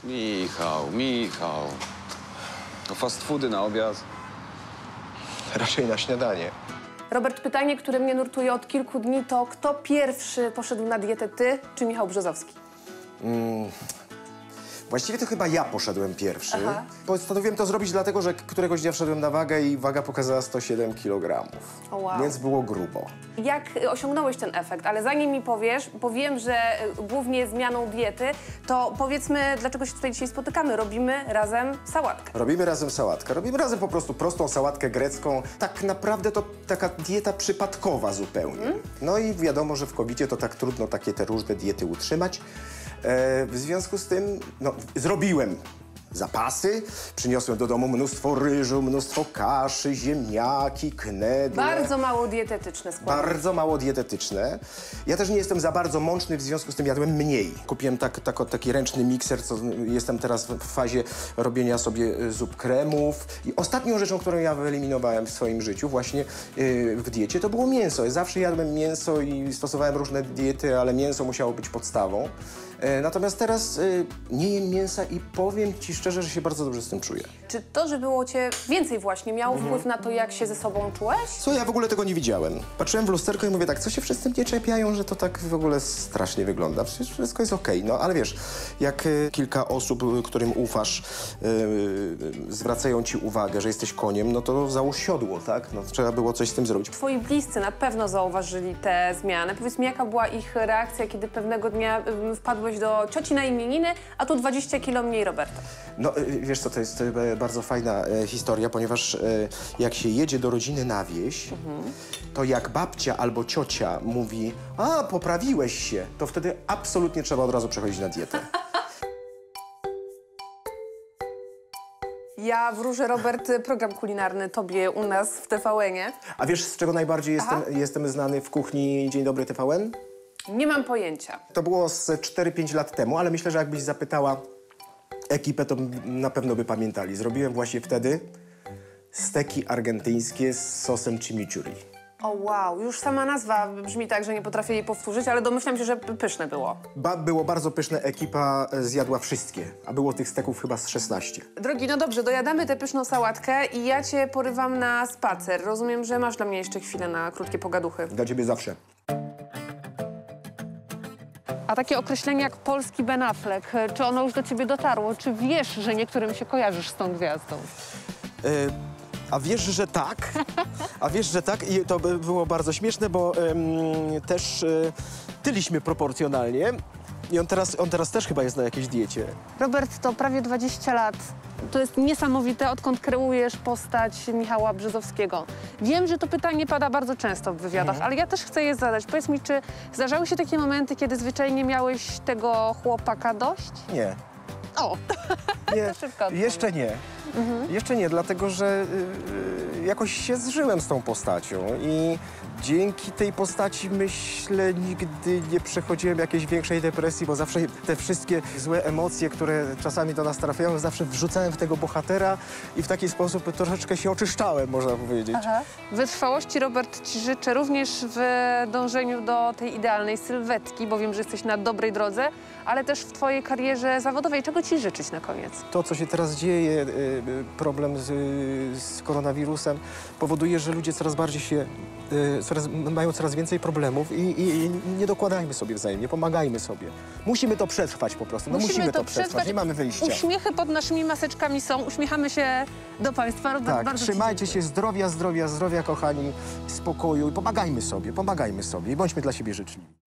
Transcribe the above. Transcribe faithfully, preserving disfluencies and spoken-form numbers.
Michał, Michał. To fast foody na obiad? Raczej na śniadanie. Robert, pytanie, które mnie nurtuje od kilku dni, to kto pierwszy poszedł na dietę, ty czy Michał Brzozowski? Mm. Właściwie to chyba ja poszedłem pierwszy. Aha. Postanowiłem to zrobić dlatego, że któregoś dnia wszedłem na wagę i waga pokazała sto siedem kilogramów. O, wow. Więc było grubo. Jak osiągnąłeś ten efekt? Ale zanim mi powiesz, bo wiem, że głównie zmianą diety, to powiedzmy, dlaczego się tutaj dzisiaj spotykamy. Robimy razem sałatkę. Robimy razem sałatkę. Robimy razem po prostu prostą sałatkę grecką. Tak naprawdę to taka dieta przypadkowa zupełnie. Mm. No i wiadomo, że w kowidzie to tak trudno takie te różne diety utrzymać. E, w związku z tym, no, zrobiłem zapasy, przyniosłem do domu mnóstwo ryżu, mnóstwo kaszy, ziemniaki, knedle. Bardzo mało dietetyczne składy. Bardzo mało dietetyczne. Ja też nie jestem za bardzo mączny, w związku z tym jadłem mniej. Kupiłem tak, tak, taki ręczny mikser, co jestem teraz w fazie robienia sobie zup kremów. I ostatnią rzeczą, którą ja wyeliminowałem w swoim życiu właśnie yy, w diecie, to było mięso. Ja zawsze jadłem mięso i stosowałem różne diety, ale mięso musiało być podstawą. Yy, natomiast teraz yy, nie jem mięsa i powiem ci szczerze, że się bardzo dobrze z tym czuję. Czy to, że było cię więcej właśnie, miało mhm. wpływ na to, jak się ze sobą czułeś? Co, ja w ogóle tego nie widziałem. Patrzyłem w lusterko i mówię tak, co się wszyscy mnie czepiają, że to tak w ogóle strasznie wygląda. Przecież wszystko jest okej. No ale wiesz, jak y, kilka osób, y, którym ufasz, y, y, zwracają ci uwagę, że jesteś koniem, no to załóż siodło, tak? No trzeba było coś z tym zrobić. Twoi bliscy na pewno zauważyli te zmiany. Powiedz mi, jaka była ich reakcja, kiedy pewnego dnia y, wpadłeś do cioci na imieniny, a tu dwadzieścia kilo mniej Roberta? No wiesz co, to jest bardzo fajna e, historia, ponieważ e, jak się jedzie do rodziny na wieś, mhm. to jak babcia albo ciocia mówi, a poprawiłeś się, to wtedy absolutnie trzeba od razu przechodzić na dietę. Ja wróżę, Robert, program kulinarny tobie u nas w T V N-ie. A wiesz, z czego najbardziej jestem, jestem znany w kuchni Dzień Dobry T V N? Nie mam pojęcia. To było z cztery pięć lat temu, ale myślę, że jakbyś zapytała ekipę, to na pewno by pamiętali. Zrobiłem właśnie wtedy steki argentyńskie z sosem chimichurri. O wow, już sama nazwa brzmi tak, że nie potrafię jej powtórzyć, ale domyślam się, że pyszne było. Ba było bardzo pyszne, ekipa zjadła wszystkie, a było tych steków chyba z szesnaście. Drogi, no dobrze, dojadamy tę pyszną sałatkę i ja cię porywam na spacer. Rozumiem, że masz dla mnie jeszcze chwilę na krótkie pogaduchy. Dla ciebie zawsze. A takie określenie jak polski Ben Affleck, czy ono już do ciebie dotarło? Czy wiesz, że niektórym się kojarzysz z tą gwiazdą? Yy, a wiesz, że tak? A wiesz, że tak? I to by było bardzo śmieszne, bo ym, też yy, tyliśmy proporcjonalnie. I on teraz, on teraz też chyba jest na jakiejś diecie. Robert, to prawie dwadzieścia lat. To jest niesamowite, odkąd kreujesz postać Michała Brzozowskiego. Wiem, że to pytanie pada bardzo często w wywiadach, mhm. ale ja też chcę je zadać. Powiedz mi, czy zdarzały się takie momenty, kiedy zwyczajnie miałeś tego chłopaka dość? Nie. O, nie, to szybko jeszcze nie. Mhm. Jeszcze nie, dlatego że y, jakoś się zżyłem z tą postacią i dzięki tej postaci, myślę, nigdy nie przechodziłem jakiejś większej depresji, bo zawsze te wszystkie złe emocje, które czasami do nas trafiają, zawsze wrzucałem w tego bohatera i w taki sposób troszeczkę się oczyszczałem, można powiedzieć. Aha. Wytrwałości, Robert, ci życzę również w dążeniu do tej idealnej sylwetki, bo wiem, że jesteś na dobrej drodze, ale też w twojej karierze zawodowej. Czego ci życzyć na koniec? To, co się teraz dzieje, problem z, z koronawirusem, powoduje, że ludzie coraz bardziej się, coraz, mają coraz więcej problemów i, i, i nie dokładajmy sobie wzajemnie, pomagajmy sobie. Musimy to przetrwać po prostu, no musimy, musimy to, to przetrwać. przetrwać, nie mamy wyjścia. Uśmiechy pod naszymi maseczkami są, uśmiechamy się do państwa. Robert, tak, bardzo trzymajcie się, zdrowia, zdrowia, zdrowia, kochani, spokoju i pomagajmy sobie, pomagajmy sobie i bądźmy dla siebie życzliwi.